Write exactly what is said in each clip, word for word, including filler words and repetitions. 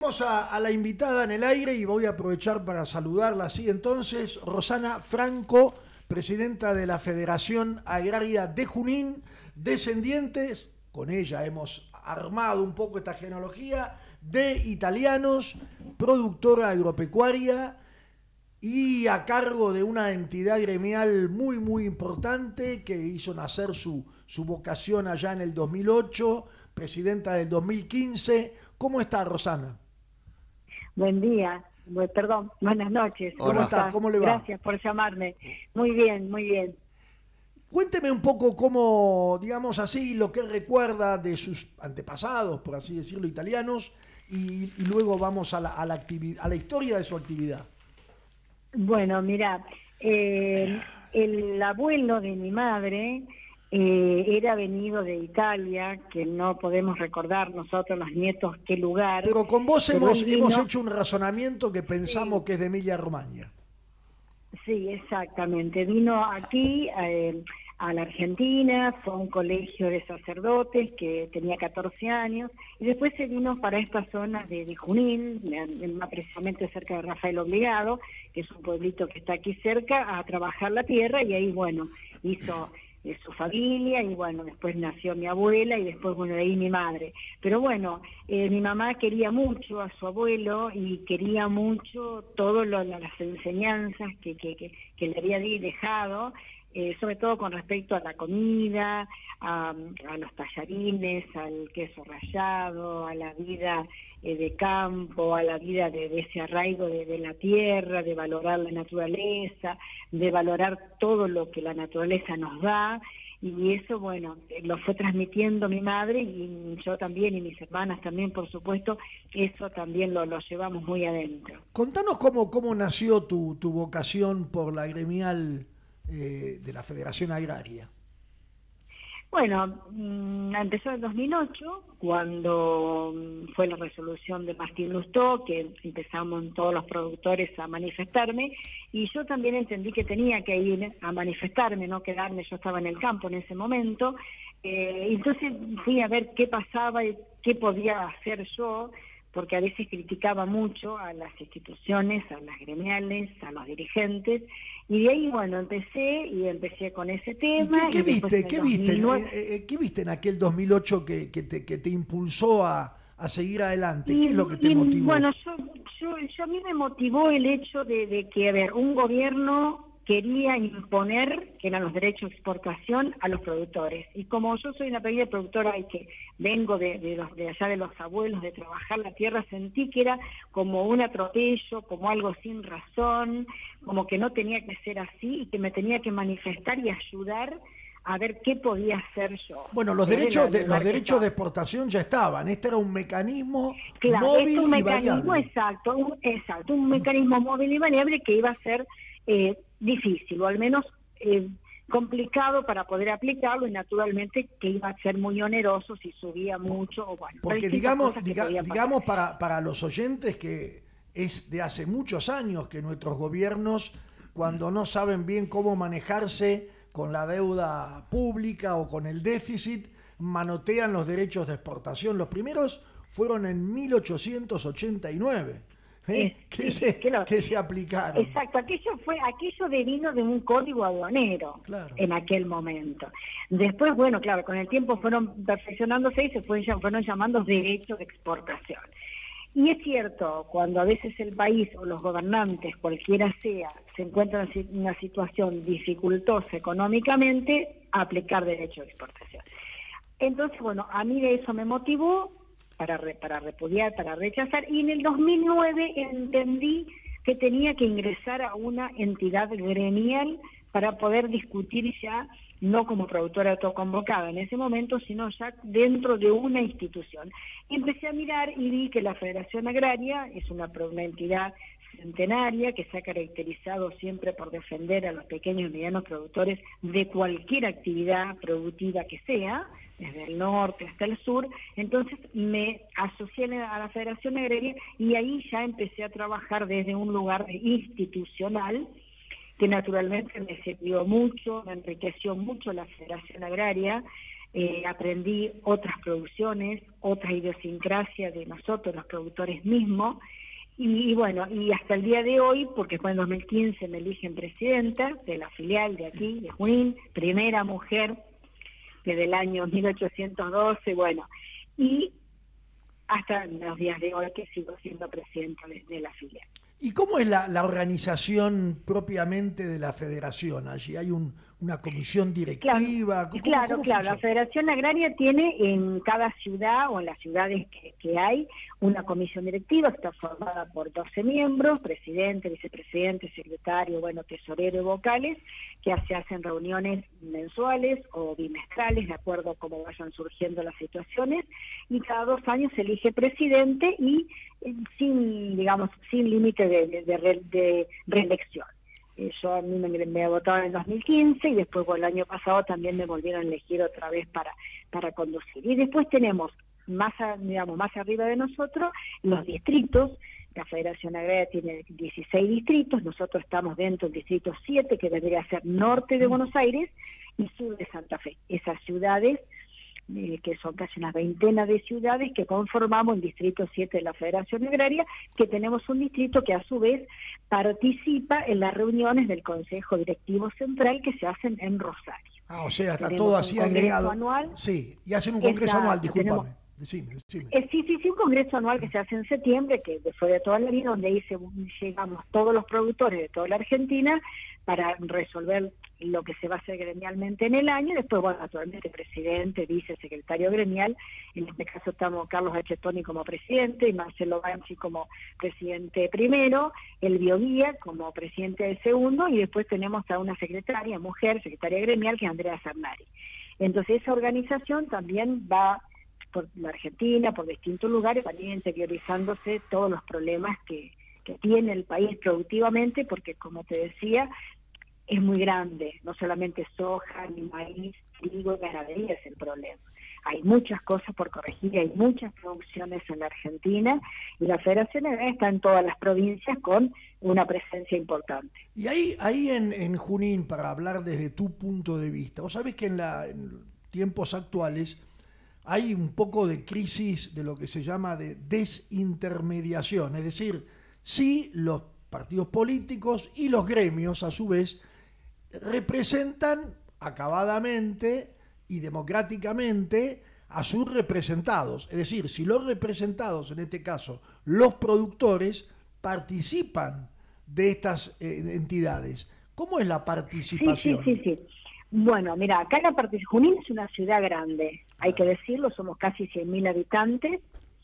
Vamos a, a la invitada en el aire y voy a aprovechar para saludarla así entonces. Rosana Franco, presidenta de la Federación Agraria de Junín, descendientes, con ella hemos armado un poco esta genealogía, de italianos, productora agropecuaria y a cargo de una entidad gremial muy muy importante que hizo nacer su, su vocación allá en el dos mil ocho, presidenta del dos mil quince. ¿Cómo está, Rosana? Buen día, bu- perdón, buenas noches. ¿Cómo está? ¿Cómo le va? Gracias por llamarme. Muy bien, muy bien. Cuénteme un poco cómo, digamos así, lo que recuerda de sus antepasados, por así decirlo, italianos, y, y luego vamos a la, a, la activi- a la historia de su actividad. Bueno, mira, eh, el abuelo de mi madre eh, era venido de Italia, que no podemos recordar nosotros los nietos qué lugar. Pero con vos pero hemos, él vino- hemos hecho un razonamiento que pensamos Sí. que es de Emilia-Romagna. Sí, exactamente. Vino aquí eh, a la Argentina, fue a un colegio de sacerdotes que tenía catorce años, y después se vino para esta zona de, de Junín, eh, más precisamente cerca de Rafael Obligado, que es un pueblito que está aquí cerca, a trabajar la tierra, y ahí, bueno, hizo eh, su familia, y bueno, después nació mi abuela, y después, bueno, de ahí mi madre. Pero bueno, eh, mi mamá quería mucho a su abuelo, y quería mucho todas las enseñanzas que, que, que, que le había dejado, eh, sobre todo con respecto a la comida, a, a los tallarines, al queso rallado, a la vida eh, de campo, a la vida de, de ese arraigo de, de la tierra, de valorar la naturaleza, de valorar todo lo que la naturaleza nos da. Y eso, bueno, lo fue transmitiendo mi madre, y yo también, y mis hermanas también, por supuesto, eso también lo, lo llevamos muy adentro. Contanos cómo, cómo nació tu, tu vocación por la gremial eh, de la Federación Agraria. Bueno, mm, empezó en dos mil ocho, cuando mm, fue la resolución de Martín Lustó, que empezamos todos los productores a manifestarme, y yo también entendí que tenía que ir a manifestarme, no quedarme, yo estaba en el campo en ese momento, eh, entonces fui a ver qué pasaba y qué podía hacer yo, porque a veces criticaba mucho a las instituciones, a las gremiales, a los dirigentes, y de ahí, bueno, empecé y empecé con ese ¿Y tema. qué, qué y después viste? en el ¿Qué viste? dos mil nueve Eh, eh, ¿Qué viste en aquel dos mil ocho que, que, te, que te impulsó a, a seguir adelante? ¿Qué Y, es lo que te y, motivó? bueno, yo, yo, yo a mí me motivó el hecho de, de que, a ver, un gobierno quería imponer, que eran los derechos de exportación, a los productores. Y como yo soy una pequeña productora y que vengo de, de, los, de allá de los abuelos, de trabajar la tierra, sentí que era como un atropello, como algo sin razón, como que no tenía que ser así y que me tenía que manifestar y ayudar a ver qué podía hacer yo. Bueno, los Era derechos el de, los lugar que derechos de estaba. exportación ya estaban. Este era un mecanismo Claro, es móvil un y mecanismo variable. exacto, un, exacto, un mecanismo móvil y variable que iba a ser eh, difícil, o al menos eh, complicado para poder aplicarlo, y naturalmente que iba a ser muy oneroso si subía mucho, o bueno, Porque distintas digamos, cosas que diga- podían pasar. digamos para, para los oyentes que es de hace muchos años que nuestros gobiernos, cuando no saben bien cómo manejarse con la deuda pública o con el déficit, manotean los derechos de exportación. Los primeros fueron en mil ochocientos ochenta y nueve, Es, ¿eh? que, sí, se, que lo- que se aplicaron. Exacto, aquello fue, aquello devino de un código aduanero Claro. en aquel momento. Después, bueno, claro, con el tiempo fueron perfeccionándose y se fueron, fueron llamando derechos de exportación. Y es cierto, cuando a veces el país o los gobernantes, cualquiera sea, se encuentran en una situación dificultosa económicamente, aplicar derecho de exportación. Entonces, bueno, a mí de eso me motivó para, re, para repudiar, para rechazar, y en el dos mil nueve entendí que tenía que ingresar a una entidad gremial para poder discutir ya, no como productora autoconvocada en ese momento, sino ya dentro de una institución. Y empecé a mirar y vi que la Federación Agraria es una, una entidad centenaria que se ha caracterizado siempre por defender a los pequeños y medianos productores de cualquier actividad productiva que sea, desde el norte hasta el sur. Entonces me asocié a la Federación Agraria y ahí ya empecé a trabajar desde un lugar institucional, que naturalmente me sirvió mucho, me enriqueció mucho la Federación Agraria, eh, aprendí otras producciones, otra idiosincrasia de nosotros, los productores mismos, y, y bueno, y hasta el día de hoy, porque fue en dos mil quince me eligen presidenta de la filial de aquí, de Junín, primera mujer desde el año mil ochocientos doce, bueno, y hasta los días de hoy que sigo siendo presidenta de, de la filial. ¿Y cómo es la, la organización propiamente de la federación? Allí hay un, una comisión directiva. Claro, ¿Cómo, claro, cómo claro. La Federación Agraria tiene en cada ciudad o en las ciudades que, que hay una comisión directiva que está formada por doce miembros, presidente, vicepresidente, secretario, bueno, tesorero y vocales, que se hacen reuniones mensuales o bimestrales, de acuerdo a cómo vayan surgiendo las situaciones, y cada dos años se elige presidente y eh, sin, digamos, sin límite de, de, de, re, de reelección. Eh, yo a mí me, me votaron en el dos mil quince y después bueno, el año pasado también me volvieron a elegir otra vez para, para conducir. Y después tenemos más, a, digamos, más arriba de nosotros los distritos. La Federación Agraria tiene dieciséis distritos, nosotros estamos dentro del distrito siete, que debería ser norte de Buenos Aires y sur de Santa Fe. Esas ciudades, eh, que son casi una veintena de ciudades que conformamos el distrito siete de la Federación Agraria, que tenemos un distrito que a su vez participa en las reuniones del Consejo Directivo Central que se hacen en Rosario. Ah, o sea, está tenemos todo así agregado. Anual. Sí, y hacen un congreso Exacto, anual, discúlpame. tenemos, Decime, decime. Eh, sí, sí, sí, un congreso anual que se hace en septiembre, que fue de toda la vida, donde ahí se, llegamos todos los productores de toda la Argentina para resolver lo que se va a hacer gremialmente en el año, y después, bueno, actualmente presidente, vicesecretario gremial, en este caso estamos Carlos Achetoni como presidente y Marcelo Banchi como presidente primero, el Bioguía como presidente del segundo, y después tenemos a una secretaria, mujer, secretaria gremial, que es Andrea Sarnari. Entonces esa organización también va por la Argentina, por distintos lugares, van interiorizándose todos los problemas que, que tiene el país productivamente, porque como te decía, es muy grande, no solamente soja, ni maíz, trigo y ganadería es el problema. Hay muchas cosas por corregir, hay muchas producciones en la Argentina, y la Federación Agraria está en todas las provincias con una presencia importante. Y ahí, ahí en, en Junín, para hablar desde tu punto de vista, vos sabés que en, la, en tiempos actuales hay un poco de crisis de lo que se llama de desintermediación, es decir, sí los partidos políticos y los gremios a su vez representan acabadamente y democráticamente a sus representados, es decir, si los representados, en este caso los productores, participan de estas eh, entidades. ¿Cómo es la participación? Sí, sí, sí, sí. Bueno, mira, acá la participación, Junín es una ciudad grande, hay que decirlo, somos casi cien mil habitantes,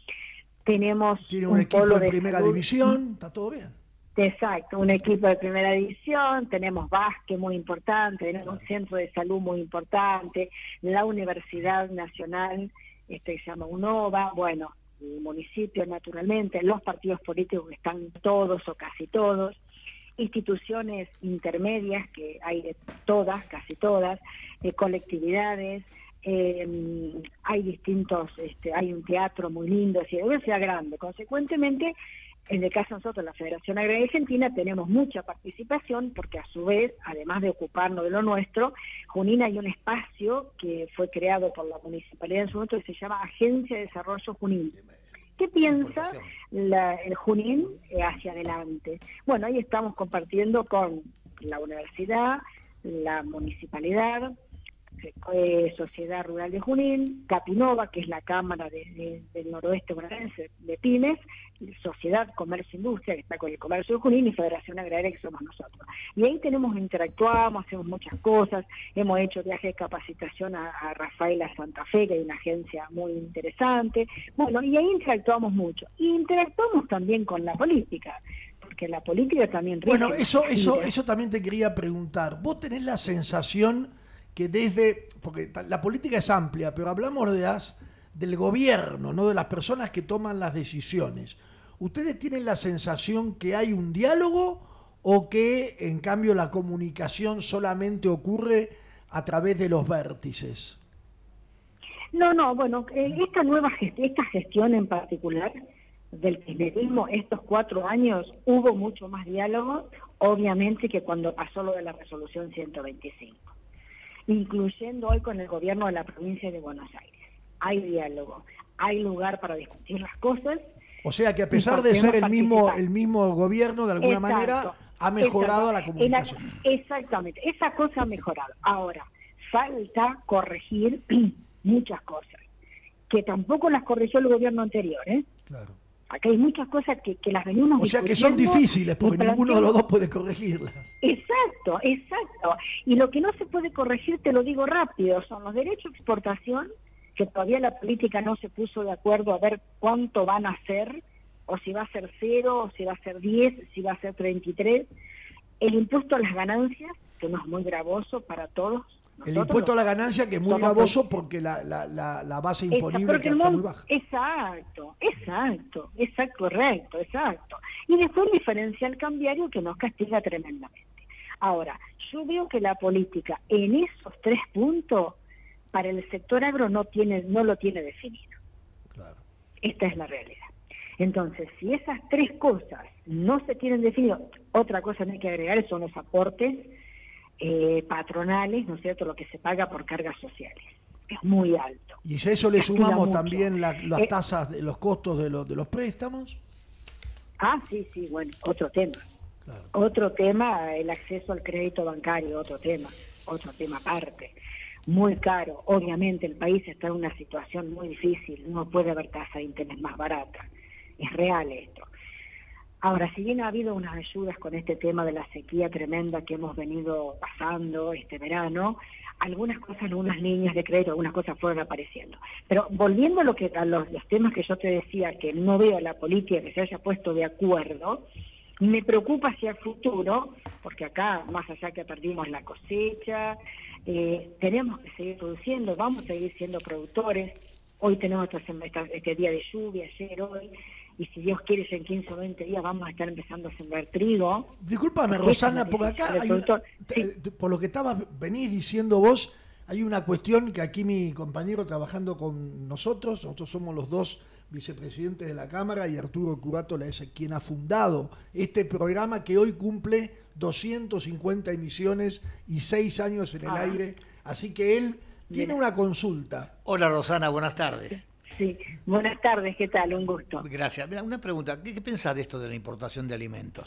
tenemos Tiene un, un equipo polo de de primera salud. división, está todo bien. Exacto, un equipo de primera división, tenemos básquet muy importante, tenemos claro. un centro de salud muy importante, la Universidad Nacional, este se llama UNOVA, bueno, el municipio naturalmente, los partidos políticos que están todos o casi todos, instituciones intermedias, que hay de todas, casi todas, eh, colectividades, eh, hay distintos, este, hay un teatro muy lindo, es una ciudad grande. Consecuentemente, en el caso de nosotros, la Federación Agraria Argentina, tenemos mucha participación, porque a su vez, además de ocuparnos de lo nuestro, Junín hay un espacio que fue creado por la municipalidad en su momento que se llama Agencia de Desarrollo Junín. ¿Qué piensa la, el Junín hacia adelante? Bueno, ahí estamos compartiendo con la universidad, la municipalidad, eh, Sociedad Rural de Junín, Capinova, que es la Cámara de, de, del Noroeste Bonaerense de Pymes, Sociedad Comercio e Industria, que está con el Comercio de Junín, y Federación Agraria, que somos nosotros. Y ahí tenemos, interactuamos, hacemos muchas cosas, hemos hecho viajes de capacitación a, a Rafaela Santa Fe, que hay una agencia muy interesante, bueno, y ahí interactuamos mucho. Y interactuamos también con la política, porque la política también... Bueno, eso, eso, eso también te quería preguntar. ¿Vos tenés la sensación que desde... porque la política es amplia, pero hablamos de las, del gobierno, no de las personas que toman las decisiones. ¿Ustedes tienen la sensación que hay un diálogo o que, en cambio, la comunicación solamente ocurre a través de los vértices? No, no, bueno, esta nueva gestión, esta gestión en particular del kirchnerismo, estos cuatro años, hubo mucho más diálogo, obviamente, que cuando pasó lo de la resolución ciento veinticinco. incluyendo hoy con el gobierno de la provincia de Buenos Aires. Hay diálogo, hay lugar para discutir las cosas. O sea que a pesar de ser el mismo, el mismo gobierno, de alguna exacto, manera ha mejorado exacto. la comunicación. La, exactamente, esa cosa ha mejorado. Ahora, falta corregir muchas cosas, que tampoco las corrigió el gobierno anterior, ¿eh? Claro. Acá hay muchas cosas que, que las venimos O sea que son difíciles, porque ninguno de los dos puede corregirlas. Exacto, exacto. Y lo que no se puede corregir, te lo digo rápido, son los derechos de exportación, que todavía la política no se puso de acuerdo a ver cuánto van a ser, o si va a ser cero, o si va a ser diez, si va a ser treinta y tres. El impuesto a las ganancias, que no es muy gravoso para todos. El impuesto a la ganancia, que es muy gravoso porque la, la, la, la base imponible está muy baja. Exacto, exacto, exacto, correcto, exacto. Y después el diferencial cambiario que nos castiga tremendamente. Ahora, yo veo que la política en esos tres puntos para el sector agro no tiene, no lo tiene definido. Claro. Esta es la realidad. Entonces, si esas tres cosas no se tienen definido, otra cosa que hay que agregar son los aportes Eh, patronales, ¿no es cierto?, lo que se paga por cargas sociales, que es muy alto. ¿Y si a eso le sumamos también la, las eh, tasas, de los costos de los, de los préstamos? Ah, sí, sí, bueno, otro tema. Claro. Otro tema, el acceso al crédito bancario, otro tema, otro tema aparte. Muy caro, obviamente el país está en una situación muy difícil, no puede haber tasa de interés más barata, es real esto. Ahora, si bien ha habido unas ayudas con este tema de la sequía tremenda que hemos venido pasando este verano, algunas cosas, algunas líneas de crédito, algunas cosas fueron apareciendo. Pero volviendo a, lo que, a los, los temas que yo te decía, que no veo la política que se haya puesto de acuerdo, me preocupa hacia el futuro, porque acá, más allá que perdimos la cosecha, eh, tenemos que seguir produciendo, vamos a seguir siendo productores. Hoy tenemos esta, este día de lluvia, ayer, hoy, y si Dios quiere, en quince o veinte días vamos a estar empezando a sembrar trigo. Discúlpame, Rosana, porque acá, hay una, sí. por lo que estabas, venís diciendo vos, hay una cuestión que aquí mi compañero trabajando con nosotros, nosotros somos los dos vicepresidentes de la Cámara y Arturo Curato es quien ha fundado este programa que hoy cumple doscientas cincuenta emisiones y seis años en el ah. aire, así que él tiene una consulta. Hola Rosana, buenas tardes. Sí, buenas tardes, ¿qué tal? Un gusto. Gracias. Mira, una pregunta, ¿qué, qué pensás de esto de la importación de alimentos?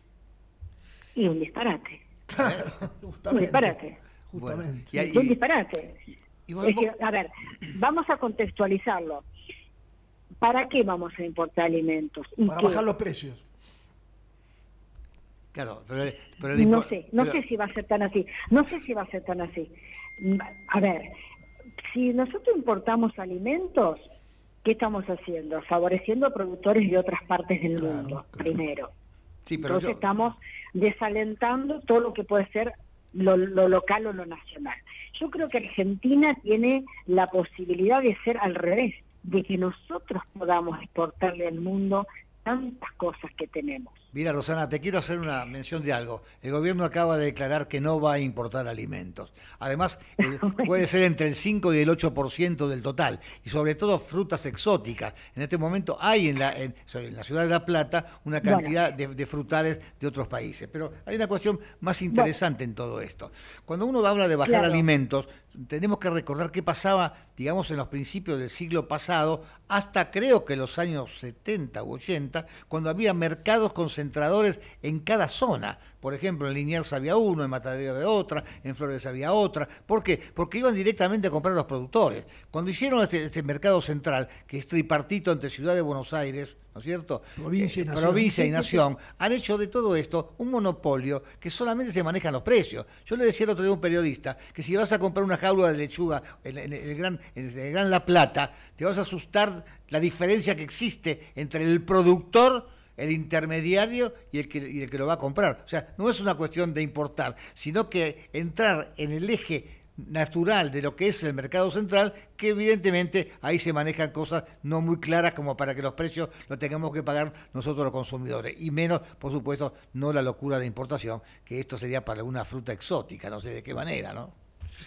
Y un disparate. Claro, justamente. Un disparate. Justamente. Bueno, y, y, un disparate. Y, y vos, es que, a ver, vamos a contextualizarlo. ¿Para qué vamos a importar alimentos? Para qué? Bajar los precios. Claro, pero, pero el no sé, no pero... sé si va a ser tan así. No sé si va a ser tan así. A ver, si nosotros importamos alimentos, ¿qué estamos haciendo? Favoreciendo a productores de otras partes del claro, mundo, claro. primero. Sí, pero Entonces yo... estamos desalentando todo lo que puede ser lo, lo local o lo nacional. Yo creo que Argentina tiene la posibilidad de ser al revés, de que nosotros podamos exportarle al mundo tantas cosas que tenemos. Mira, Rosana, te quiero hacer una mención de algo. El gobierno acaba de declarar que no va a importar alimentos. Además, el, puede ser entre el cinco y el ocho por ciento del total. Y sobre todo frutas exóticas. En este momento hay en la, en, en la ciudad de La Plata una cantidad bueno. de, de frutales de otros países. Pero hay una cuestión más interesante bueno. en todo esto. Cuando uno habla de bajar claro. alimentos, tenemos que recordar qué pasaba, digamos, en los principios del siglo pasado, hasta creo que los años setenta u ochenta, cuando había mercados concentradores en cada zona. Por ejemplo, en Liniers había uno, en Matadero había otra, en Flores había otra. ¿Por qué? Porque iban directamente a comprar a los productores. Cuando hicieron este, este mercado central, que es tripartito entre Ciudad de Buenos Aires, ¿no es cierto? Provincia y nación. Provincia y nación, han hecho de todo esto un monopolio que solamente se manejan los precios. Yo le decía el otro día a un periodista que si vas a comprar una jaula de lechuga en, en, en, el, gran, en el Gran La Plata, te vas a asustar la diferencia que existe entre el productor, el intermediario y el, que, y el que lo va a comprar. O sea, no es una cuestión de importar, sino que entrar en el eje natural de lo que es el mercado central, que evidentemente ahí se manejan cosas no muy claras como para que los precios los tengamos que pagar nosotros los consumidores, y menos, por supuesto, no la locura de importación, que esto sería para una fruta exótica, no sé de qué manera, ¿no?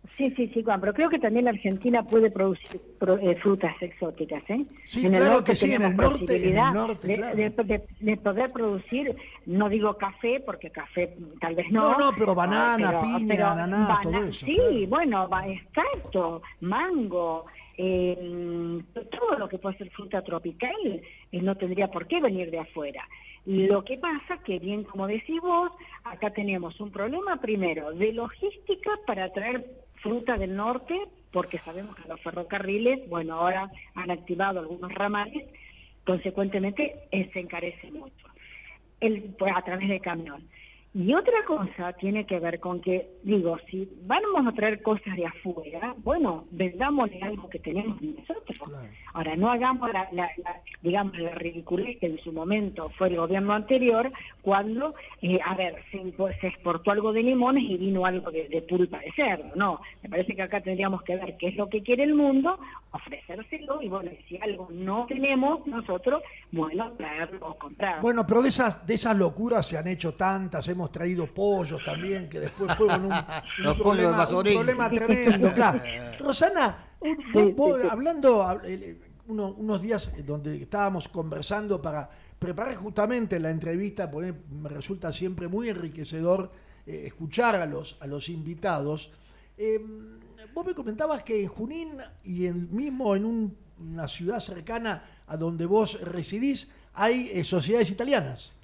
Sí, sí, sí, Juan, pero creo que también la Argentina puede producir pro, eh, frutas exóticas, ¿eh? Sí, en el claro norte que sí, en el norte, posibilidad en el norte, de, claro. de, de, de poder producir, no digo café, porque café tal vez no. No, no, pero banana, pero, piña, pero ananá, bana todo eso. Sí, claro. bueno, va, exacto, mango, eh, todo lo que puede ser fruta tropical eh, no tendría por qué venir de afuera. Lo que pasa que, bien como decís vos, acá tenemos un problema primero de logística para traer fruta del norte, porque sabemos que los ferrocarriles, bueno, ahora han activado algunos ramales, consecuentemente eh, se encarece mucho el, pues, a través de camión. Y otra cosa tiene que ver con que, digo, si vamos a traer cosas de afuera, bueno, vendámosle algo que tenemos nosotros. Claro. Ahora, no hagamos, la, la, la, digamos, la ridiculez que en su momento fue el gobierno anterior, cuando, eh, a ver, se, se exportó algo de limones y vino algo de, de pulpa de cerdo. No, me parece que acá tendríamos que ver qué es lo que quiere el mundo, ofrecérselo, y bueno, si algo no tenemos nosotros, bueno, traerlo o comprarlo. Bueno, pero de esas, de esas locuras se han hecho tantas, hemos traído pollos también, que después fueron un, un, problema, un problema tremendo, claro. Rosana, un, vos, vos, hablando uno, unos días donde estábamos conversando para preparar justamente la entrevista, porque me resulta siempre muy enriquecedor eh, escuchar a los, a los invitados, eh, vos me comentabas que en Junín y en, mismo en un, una ciudad cercana a donde vos residís, hay eh, sociedades italianas.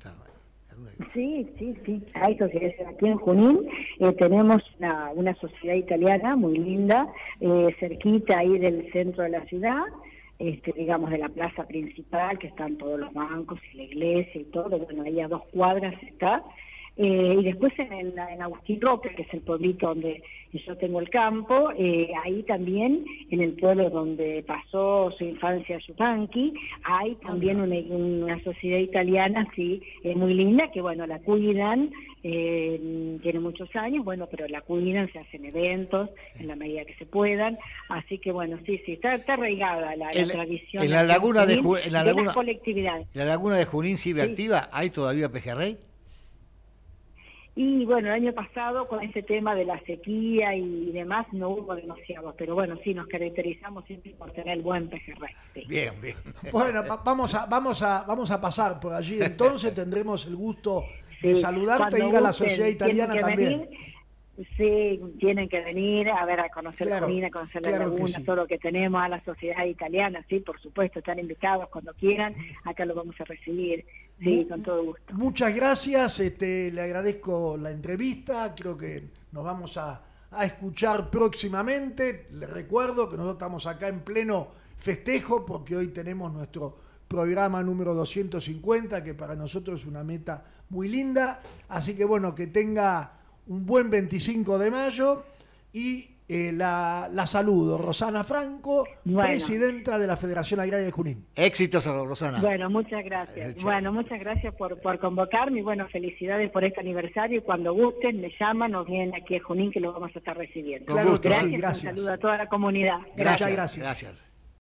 Sí, sí, sí, hay sociedades. Aquí en Junín eh, tenemos una, una sociedad italiana muy linda, eh, cerquita ahí del centro de la ciudad, este, digamos de la plaza principal, que están todos los bancos y la iglesia y todo, bueno, ahí a dos cuadras está. Eh, y después en, el, en Agustín Roca, que es el pueblito donde yo tengo el campo, eh, ahí también, en el pueblo donde pasó su infancia Yupanqui, hay también una, una sociedad italiana, sí, eh, muy linda, que bueno, la cuidan, eh, tiene muchos años, bueno, pero la cuidan, se hacen eventos en la medida que se puedan, así que bueno, sí, sí, está, está arraigada la, el, la tradición. En la laguna de, Junín, Ju, en la de laguna, las colectividades. ¿La laguna de Junín sigue sí. activa? ¿Hay todavía pejerrey? Y bueno, el año pasado con ese tema de la sequía y demás no hubo demasiado, pero bueno, sí nos caracterizamos siempre por tener buen pejerrey. Sí. Bien, bien. Bueno, vamos a, vamos a, vamos a pasar por allí, entonces tendremos el gusto de sí, saludarte y ir a la sociedad italiana también. Venir, sí, tienen que venir a ver, a conocer claro, Junín, a conocer la claro laguna, sí. todo lo que tenemos, a la sociedad italiana, sí, por supuesto, están invitados cuando quieran, acá lo vamos a recibir. Sí, con todo gusto. Muchas gracias, este, le agradezco la entrevista, creo que nos vamos a, a escuchar próximamente. Les recuerdo que nosotros estamos acá en pleno festejo porque hoy tenemos nuestro programa número doscientos cincuenta, que para nosotros es una meta muy linda. Así que bueno, que tenga un buen veinticinco de mayo y eh, la, la saludo. Rosana Franco, bueno. presidenta de la Federación Agraria de Junín. Éxitos, Rosana. Bueno, muchas gracias. Eh, bueno, muchas gracias por, por convocarme y bueno, felicidades por este aniversario y cuando gusten me llaman o vienen aquí a Junín que lo vamos a estar recibiendo. Claro, gracias, sí, gracias. Un saludo a toda la comunidad. Gracias, gracias. gracias.